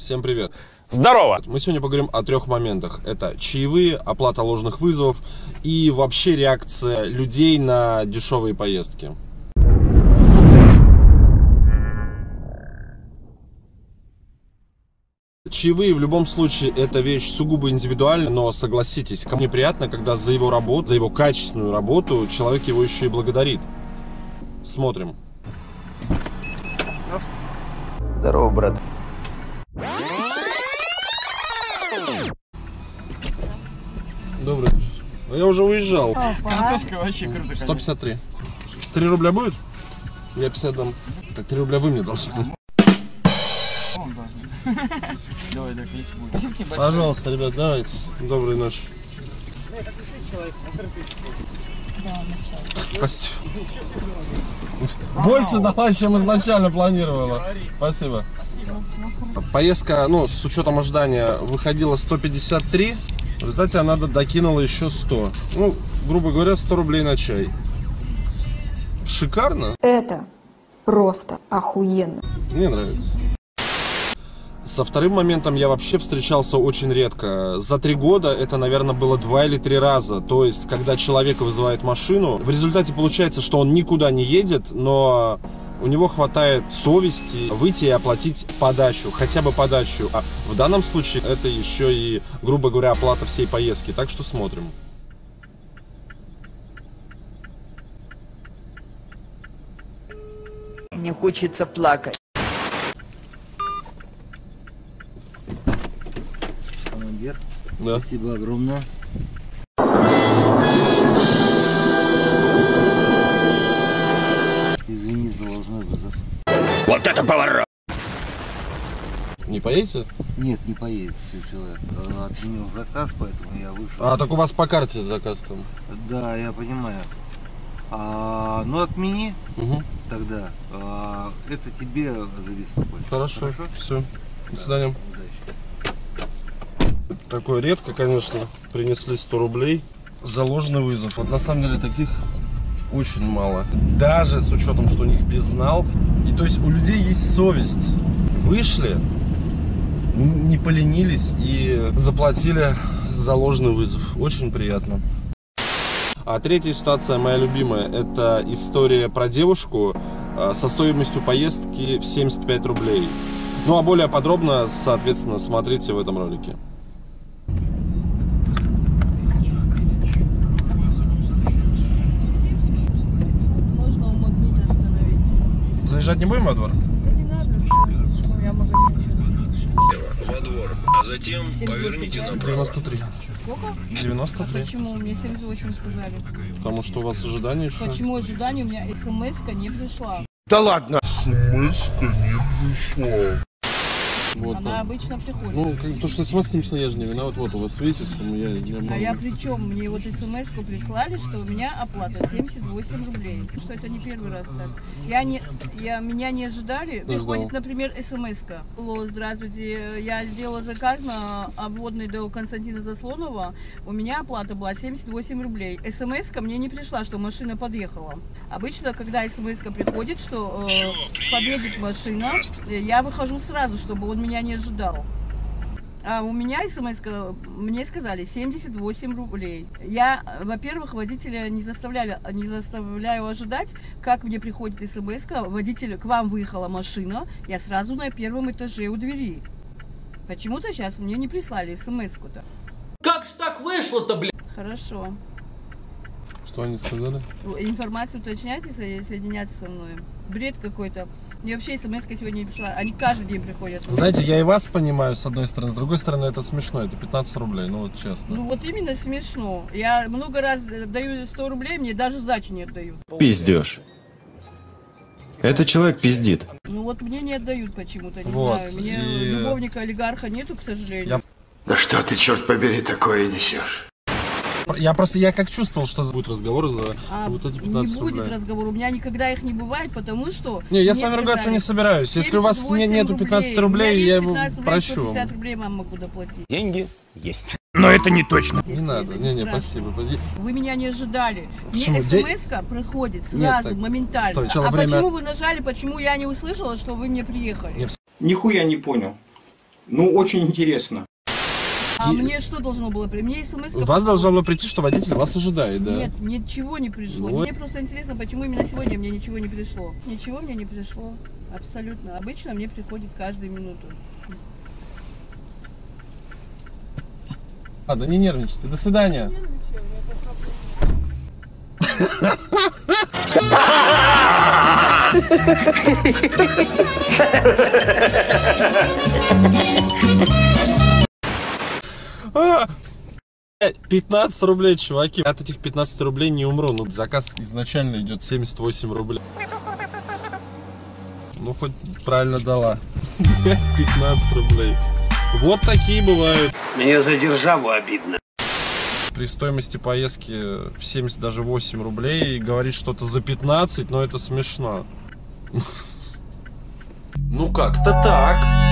Всем привет. Здорово! Мы сегодня поговорим о трех моментах. Это чаевые, оплата ложных вызовов и вообще реакция людей на дешевые поездки. Чаевые в любом случае это вещь сугубо индивидуальная, но согласитесь, кому неприятно, когда за его работу, за его качественную работу человек его еще и благодарит. Смотрим. Здорово, брат. Добрый вечер. Я уже уезжал. Картошка вообще круто. 153. 3 рубля будет? Я 50 дам. Так 3 рубля вы мне должны. Давай, да, есть будет. Пожалуйста, ребят, давайте. Доброй ночи. Спасибо. Больше давай, чем изначально планировала. Спасибо. Поездка, ну, с учетом ожидания, выходила 153. В результате она докинула еще 100. Ну, грубо говоря, 100 рублей на чай. Шикарно. Это просто охуенно. Мне нравится. Со вторым моментом я вообще встречался очень редко. За 3 года это, наверное, было 2 или 3 раза. То есть, когда человек вызывает машину, в результате получается, что он никуда не едет, но у него хватает совести выйти и оплатить подачу, хотя бы подачу. А в данном случае это еще и, грубо говоря, оплата всей поездки. Так что смотрим. Мне хочется плакать. Командир, Да. спасибо огромное. Извини за ложный вызов. Вот это поворот! Не поедете? Нет, не поедет все человек. Отменил заказ, поэтому я вышел. А, так у вас по карте заказ там. Да, я понимаю. Ну отмени Угу. тогда. Это тебе за беспокойство. Хорошо. Все. До свидания. Удачи. Такое редко, конечно, принесли 100 рублей за ложный вызов. Вот на самом деле таких очень мало. Даже с учетом, что у них безнал. И то есть у людей есть совесть. Вышли, не поленились и заплатили за ложный вызов. Очень приятно. А третья ситуация, моя любимая, это история про девушку со стоимостью поездки в 75 рублей. Ну а более подробно, соответственно, смотрите в этом ролике. Можно у магнита остановить. Заезжать не будем во двор? Да не надо, что я магазин. Во двор, а затем поверните на 93. Сколько? 93. Почему? Мне 78 сказали. Потому что у вас ожидания еще. Почему ожидание? У меня смс-ка не пришла. Да ладно! Вот Она он. обычно приходит. Ну, то, что смс не пришла, я же не виноват. Вот у вас, видите, сумму А я при чем? Мне вот смс-ку прислали, что у меня оплата 78 рублей. Что это не первый раз так. Меня не ожидали. Приходит, например, смс-ка. Алло, здравствуйте, я сделала заказ на обводный до Константина Заслонова. У меня оплата была 78 рублей. Смс-ка мне не пришла, что машина подъехала. Обычно, когда смс-ка приходит, что подъедет машина, я выхожу сразу, чтобы он меня не ожидал. А у меня смс-ка, мне сказали 78 рублей. Я, во-первых, водителя не заставляю ожидать, как мне приходит смс-ка, водитель, к вам выехала машина, я сразу на первом этаже у двери. Почему-то сейчас мне не прислали смс-ку-то. Как ж так вышло-то, блин? Хорошо. Что они сказали? Информацию уточняйте, соединяться со мной. Бред какой-то. Мне вообще смс-ка сегодня не пришла. Они каждый день приходят. Знаете, я и вас понимаю, с одной стороны. С другой стороны, это смешно. Это 15 рублей, ну вот честно. Ну вот именно смешно. Я много раз даю 100 рублей, мне даже сдачи не отдают. Пиздеж. Этот человек пиздит. Ну вот мне не отдают почему-то, не Вот, знаю. Мне и любовника олигарха нету, к сожалению. Да что ты, черт побери, такое несешь? Я как чувствовал, что будет разговор за вот эти 15 не будет рублей. разговора, у меня никогда их не бывает, потому что... Не, я мне с вами ругаться сказали, не собираюсь. Если у вас 78 нету 15 рублей, я его 15 рублей, прощу. 150 рублей вам могу доплатить. Деньги есть. Но это не точно. Не надо, не, спасибо. Вы меня не ожидали. Почему? Мне смс-ка приходит сразу, так, моментально. стой, Почему вы нажали, почему я не услышала, что вы мне приехали? Нет. Нихуя не понял. Ну, очень интересно. А мне что должно было при мне смс? У вас должно было прийти, что водитель вас ожидает, да? Нет, ничего не пришло. Вот. Мне просто интересно, почему именно сегодня мне ничего не пришло. Ничего мне не пришло. Абсолютно. Обычно мне приходит каждую минуту. Да не нервничайте. До свидания. А, 15 рублей, чуваки. От этих 15 рублей не умру. Но заказ изначально идет 78 рублей. Ну, хоть правильно дала. 15 рублей. Вот такие бывают. Мне за державу обидно. При стоимости поездки в 70, даже 8 рублей говорит что-то за 15, но это смешно. Ну, как-то так.